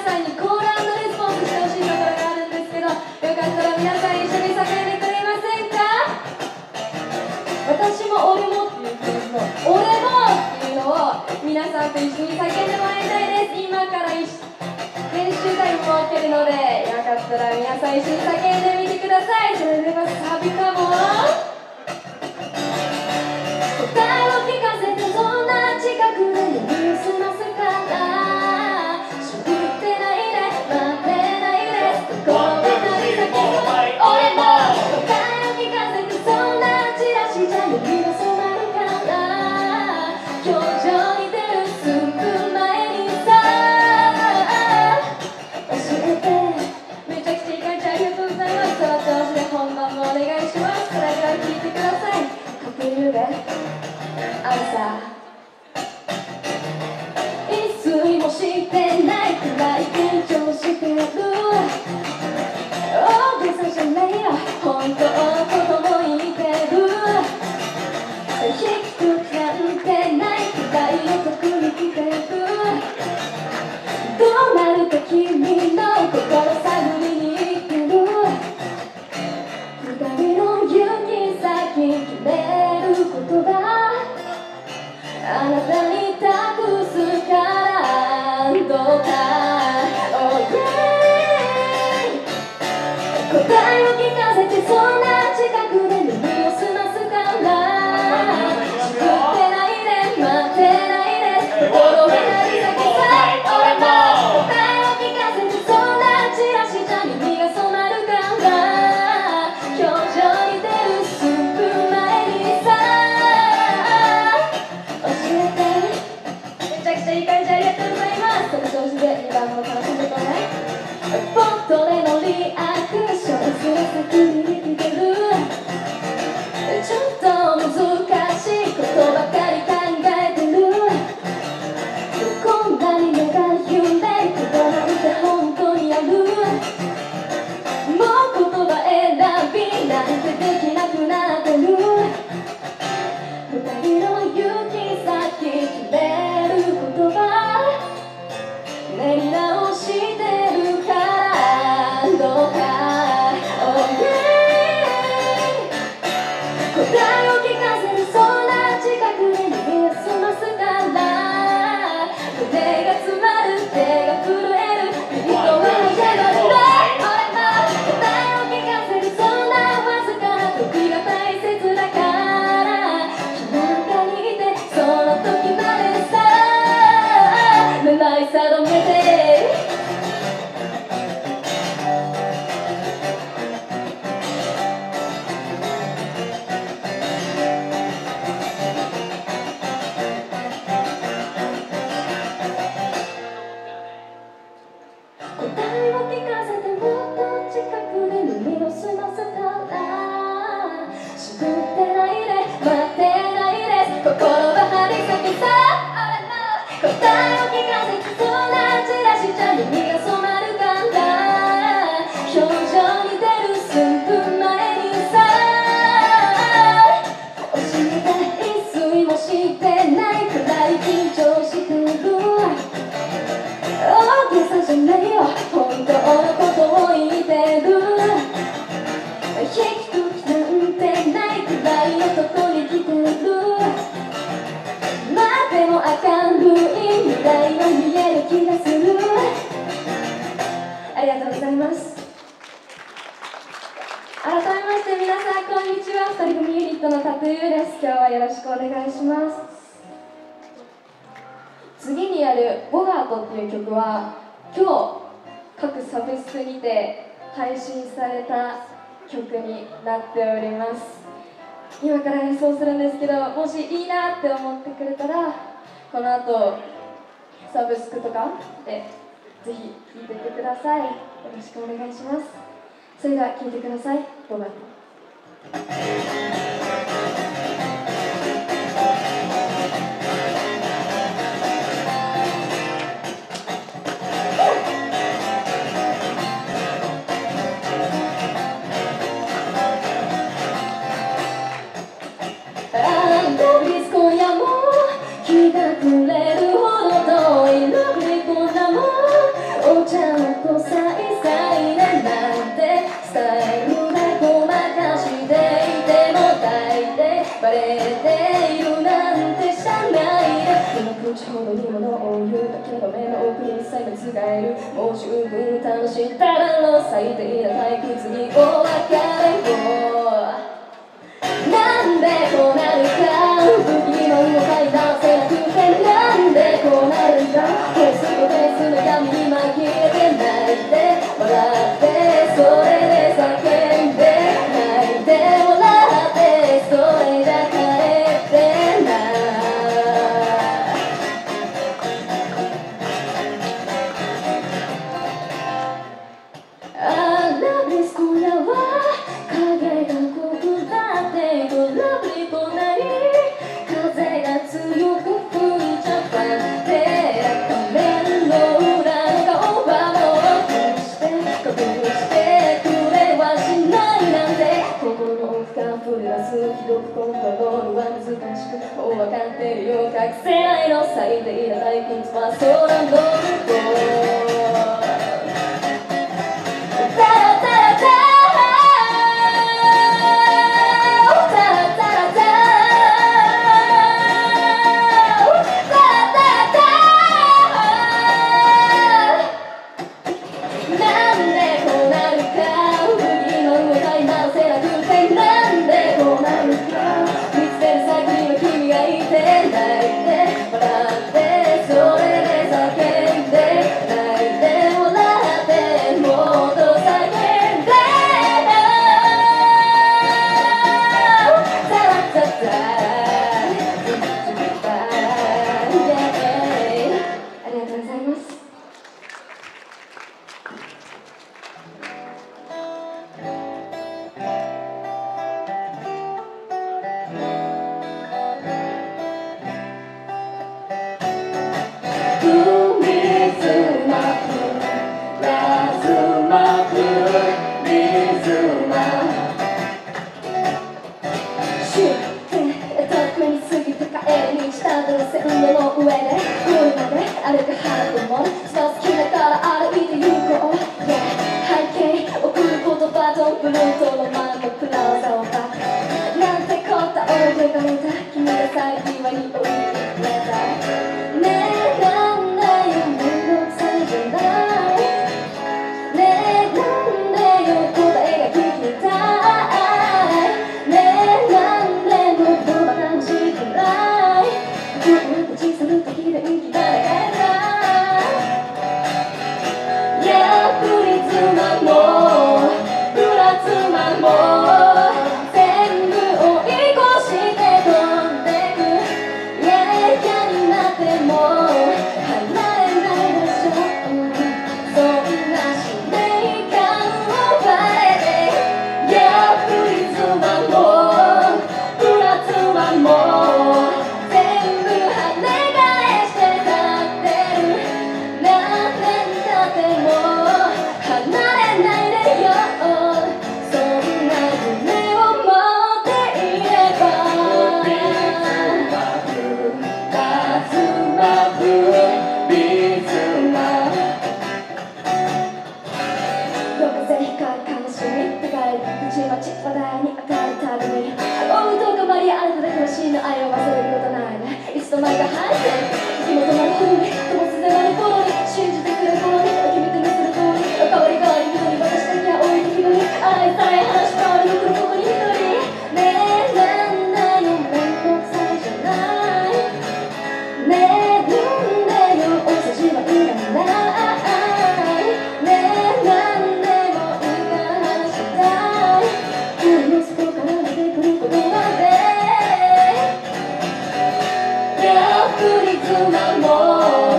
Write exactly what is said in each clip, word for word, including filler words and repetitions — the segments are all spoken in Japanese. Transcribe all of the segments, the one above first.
さんにコール&レスポンスしてほしいところがあるんですけど、よかったら皆さん一緒に叫んでくれませんか？私も俺もっていうフレーズの俺もっていうのを皆さんと一緒に叫んでもらいたいです。今から一練習タイムを設けるので、よかったら皆さん一緒に叫んでみてください。それではサビかも。答えを聞かせて、そんな近くで耳を澄ますから知ってないで待ってないでこの二人先俺も答えを聞かせて、そんなチラシじゃ指が染まるから表情に出る数分前にさ教えて。めちゃくちゃいい感じ、ありがとうございます。その調子で本番もお願いします。それでは聴いてください。かけるでアンサー。一睡もしてないくらい緊張してる。大げさじゃないよ、本当のことも言ってる。低くなんてないくらいお得に来てる。どうなるか君の心探りに行ってる。二人の行き先決める言葉、あなたに託すからどうか、oh yeah、 答えを聞かせて、そんな近くで耳を澄ますから知ってないで待ってないで心が鳴り先さ俺も答えを聞かせて、そんなチラシじゃ耳が染まるから表情に出る数分前にさ教えて。めちゃくちゃいい感じ、ありがとうございます。この調子でにばんも楽しんでこない。ポットでのリアクションすら先に来てる。ちょっと難しいことばかり考えてる。こんなに目が揺れることなんて本当にある。もう言葉選びなんてできなくなってる。二人の行き先決める言葉、練り直してるからどうか、oh yeah、 答えを聞かせる、そんな近くで耳を澄ますから手が詰まる、手が震える、耳と目がやられる。俺も答えを聞かせる、そんなわずかな時が大切だから中にいてその時までさ狙い定めて。答えを聞かせて、もっと近くで耳を澄ませたら知ってないで待ってないで心が張り裂けた。答えを聞かせて、そんなチラシじゃ耳が染まるから表情に出る数分前にさ教えて。一睡もしてないくらい緊張してる。大げさじゃないよ、本当のことを言ってる。低くなんてないくらいのとこに来てる。まあでも明るい未来が見える気がする。ありがとうございます。改めまして皆さんこんにちは。二人組ユニットのタトゥーです。今日はよろしくお願いします。次にやる「ボガート」っていう曲は今日各サブスクにて配信された曲になっております。今から演奏するんですけど、もしいいなって思ってくれたらこの後サブスクとかでぜひ聴いていってください。よろしくお願いします。それでは聴いてください。ボガート。今夜も日が暮れるほど遠いのにこんなもんお茶ているなんて知らないで今口ほどに物を言うだけの目の奥にさえ使えるもう十分楽しんだだろう最低な退屈にお別れをなんでこうなるか不疑問を嗅いだせなくてなんでこうなるんだケースとケースの闇に紛れて泣いて笑ってそれで叫んで泣いて笑ってそれじゃ帰ってないあラブレス今夜は影が濃くなってこラブリこない風が強く吹いちゃったって画面の裏の顔はもう隠して隠してくれはしないなんて心の奥から触れ出すひどくコントロールは難しくもう分かってるよ隠せないの最低な退屈は空の向こうプリズムも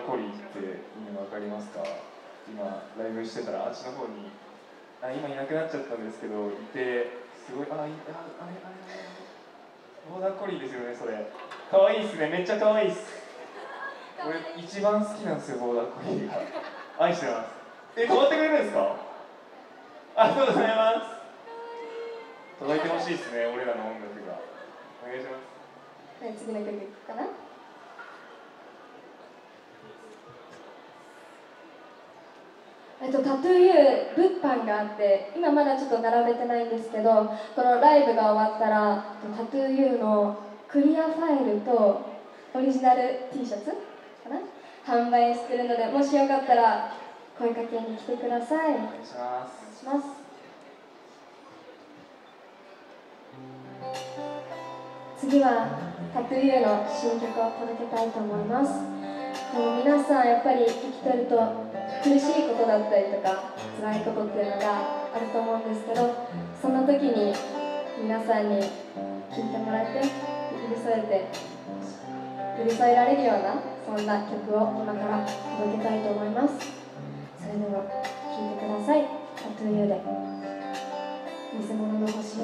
ダーコリーって意味分かりますか？今ライブしてたらあっちの方にあ今いなくなっちゃったんですけどいて、すごいあいああれあれあれボーダーコリーですよね。それかわいいっすね。めっちゃかわいいっす。俺一番好きなんですよ、ボーダーコリーが。愛してます。え、変わってくれるんですか？ありがとうございます。届いてほしいですね、俺らの音楽が。お願いします。 はい、次の曲かな。えっと、タトゥーユー物販があって、今まだちょっと並べてないんですけど、このライブが終わったらタトゥーユーのクリアファイルとオリジナル T シャツかな販売してるので、もしよかったら声かけに来てください。お願いします。 お願いします。次はタトゥーユーの新曲を届けたいと思います。もう皆さんやっぱり生きてると苦しいことだったりとか辛いことっていうのがあると思うんですけど、そんな時に皆さんに聴いてもらって寄り添えて寄り添えられるようなそんな曲を今から届けたいと思います。それでは聴いてください。タトゥーユーで偽物の星。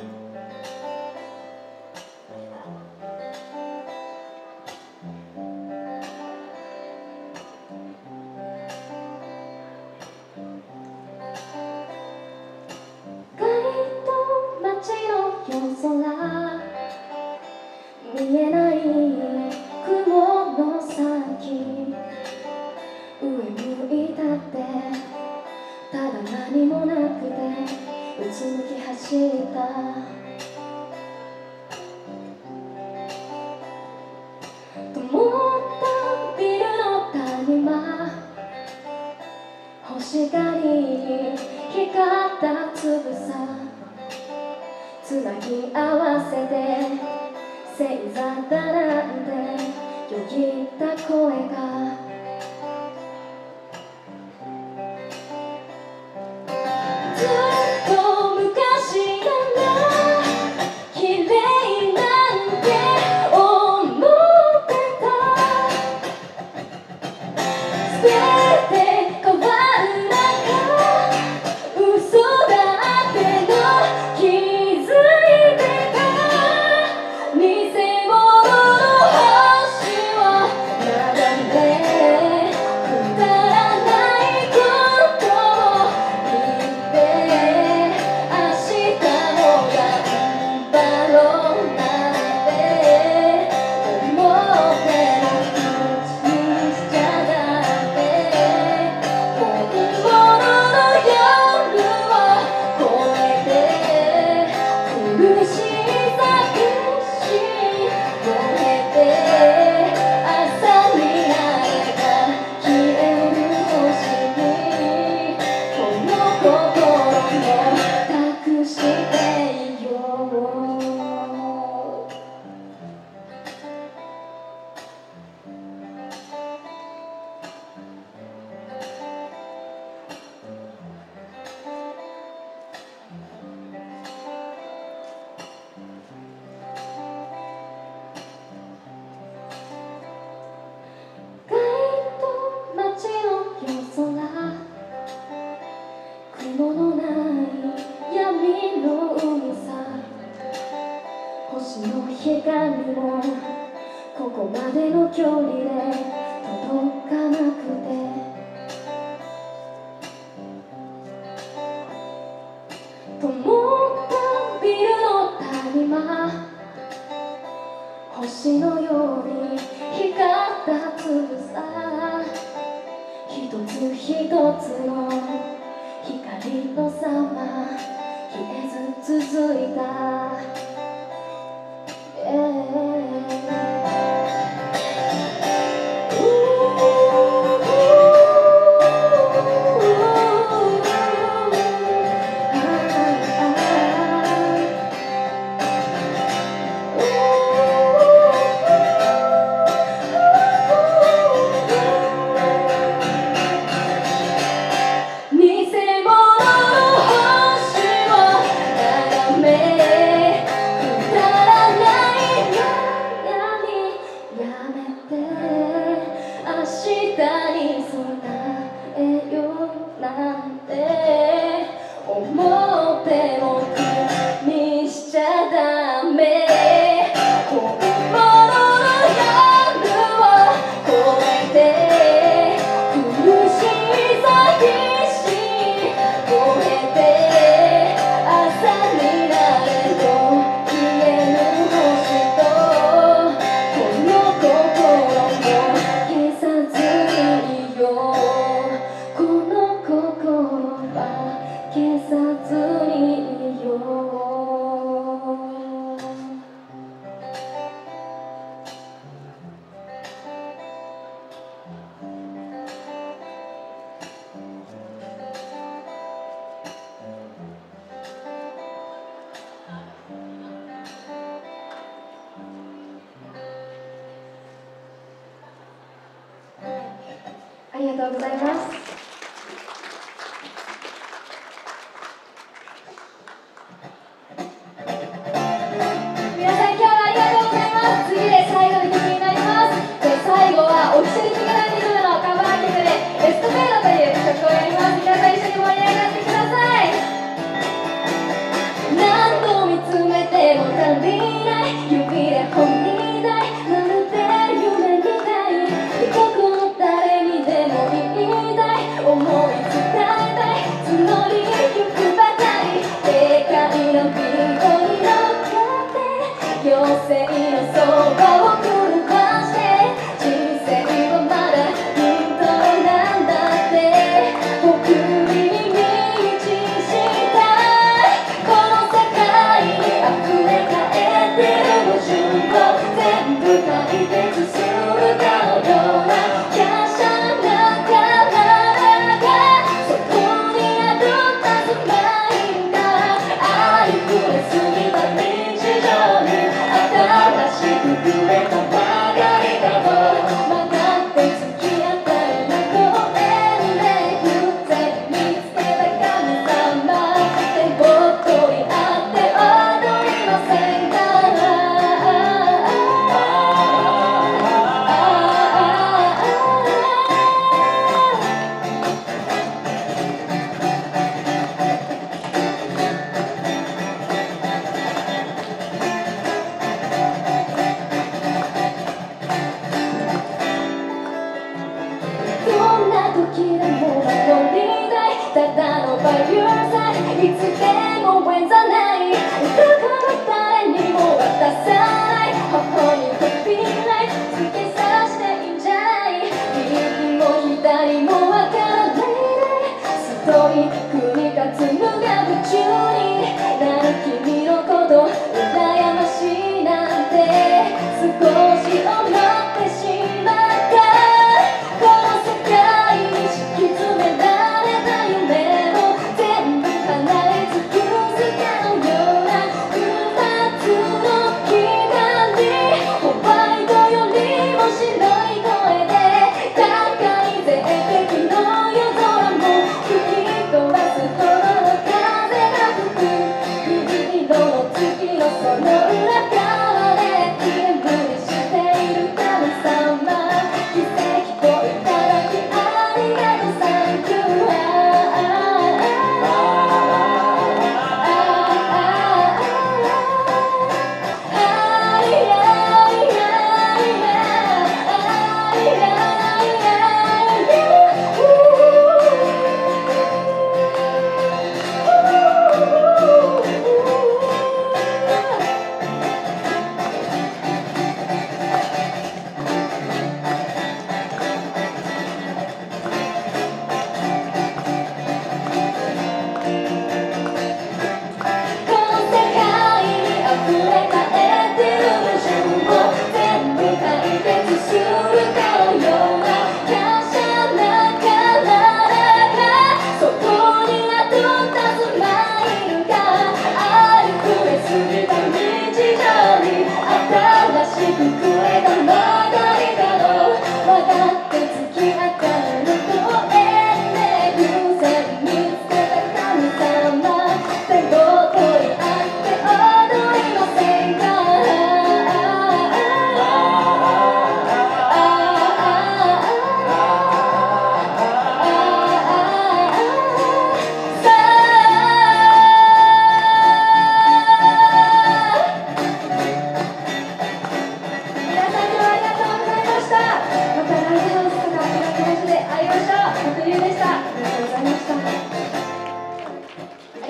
見えない雲の先、上向いたってただ何もなくてうつむき走った灯ったビルの谷間、星がりに光ったつぶさつなぎ合わせて星座だなんてよぎった声がずっと昔から綺麗なんて思ってた。全て変わる中嘘だっての気づいてた。雲のない闇の海さ、星の光もここまでの距離で届かなくて、灯ったビルの谷間、星のように光ったつぶさ、一つ一つの光の様消えず続いた、偽物の星を眺めかに備えようなんて思っても気にしちゃダメ。本物の夜を越えて苦しさ必死越えて朝になると消えぬ星とこの心も消さずにいよう。この心は消さずにいよう。ありがとうございます。皆さん今日はありがとうございます。次で最後の曲になります。で最後はオフィシャルティグランディズムのカバー曲で「エストペード」という曲をやります。皆さん一緒に盛り上がってください。何度見つめても足りない指で本にたいまるで夢みたいどこの誰にでも言いたい思い伝えたい募りゆくばかりでかいのビートに乗っかって妖精のそばを狂わして人生はまだ本当なんだって僕に満ちしたいこの世界に溢れ返ってる矛盾を全部解決するかのような華奢な体がそこにあるはずないんだ。ありふれすぎた日常に新しく触れたばかりだと曲がって付き合ったり公園で偶然見つけた神様でぼっとりあって踊りませんか。どんな時でも守りたいただのバイオさいつでもウェンザないどこの誰にも渡さない頬に飛びない突き刺していいんじゃない右も左もわからないでストイックに立つのが夢中になる君のこと羨ましいなんて少し思ってしまったこの世界に敷き詰められた夢を全部叶え尽くすかのような二つの光ホワイトよりも白い声で高い絶壁の夜空も吹き飛ばす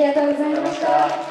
りがとうございました。